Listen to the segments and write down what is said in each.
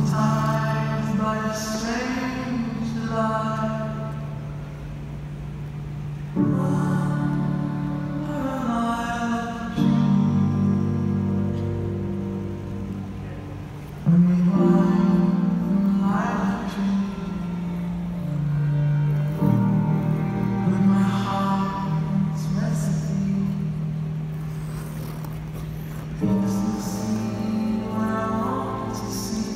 hypnotized by a strange delight. When we wine from the lilac tree, with my heart's recipe, feeds the sea where I want to see.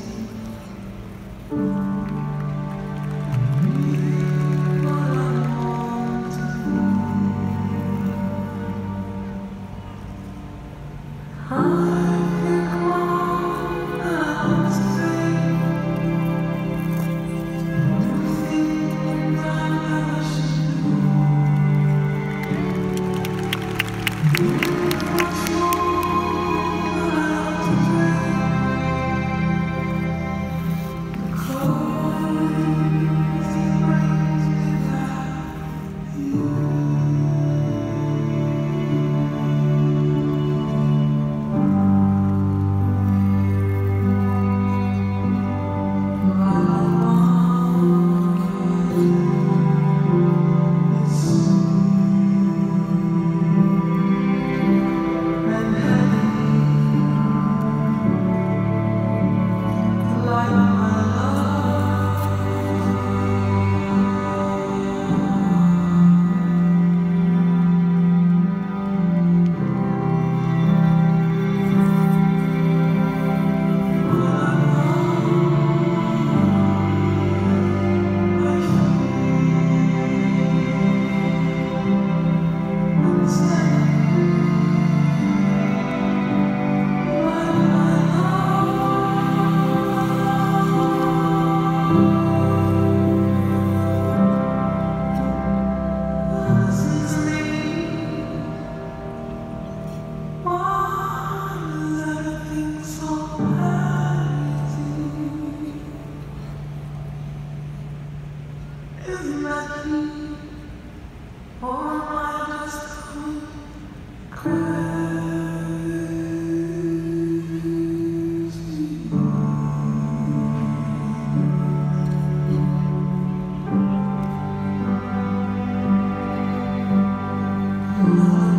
Be what I want to be. I pick one that's free. Do things I never should do. Do what's wrong that I have to dream. The crazy brings me back to you. Isn't that cute? Or am I just crazy?